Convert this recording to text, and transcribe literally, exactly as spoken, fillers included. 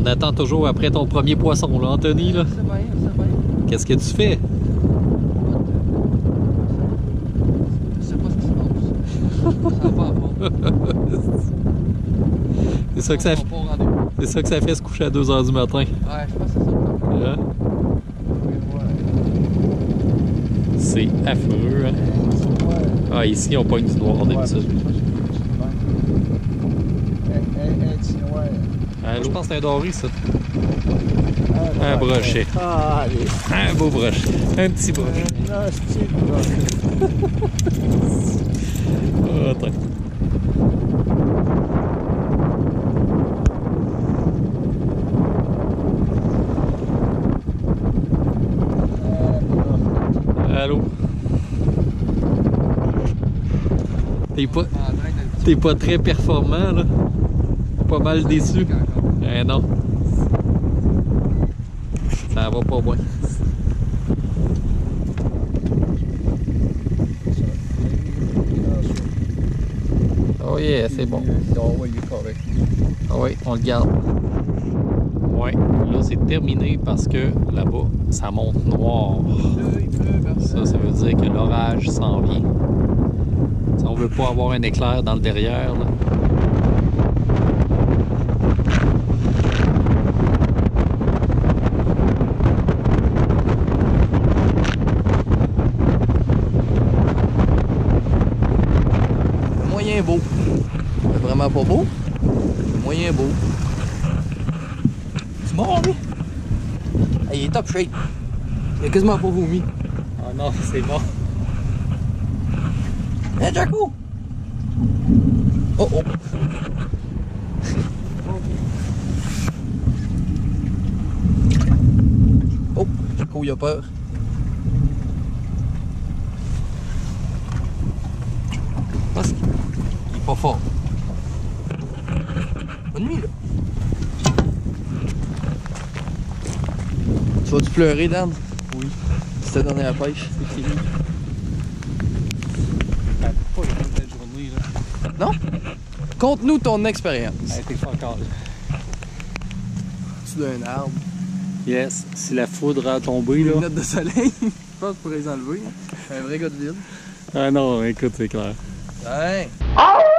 On attend toujours après ton premier poisson, là, Anthony, là. C'est bien, c'est bien. Qu'est-ce que tu fais? Je sais pas ce qui se passe. Ça va pas à fond. C'est ça que ça fait. C'est ça que ça fait se coucher à deux heures du matin. Ouais, je pense que c'est ça. Hein? C'est affreux, hein? Ah, ici, on pogne du noir d'habitude. Ah, je pense que c'est un doré, ça. Un brochet. Ah, allez. Un beau brochet. Un petit brochet. Un petit brochet. Oh, attends. Allô? T'es pas, t'es pas très performant, là? Pas mal déçu. Eh non. Ça va pas bien. Oh yeah, c'est bon. Ah oui, on le garde. Ouais, là c'est terminé parce que là-bas, ça monte noir. Ça, ça veut dire que l'orage s'en vient. Si on veut pas avoir un éclair dans le derrière, là. Moyen beau. C'est vraiment pas beau. C'est moyen beau. C'est mort, lui. Ah, il est top shape. Il a quasiment pas vomi. Ah non, c'est bon. Hé, hey, Jaco! Oh oh! Oh! Jaco, il a peur. Parce qu'il est pas fort. Bonne nuit, là. Tu vas-tu pleurer, Dan? Oui. C'est ta dernière pêche. C'est fini. T'as pas eu une belle journée, là. Non? Conte-nous ton expérience. Elle était pas encore là. Tu d'un arbre. Yes, si la foudre a tombé, Une là. lunettes de soleil. Je pense que je pourrais les enlever. Un vrai gars de ville. Ah non, écoute, c'est clair. Ouais.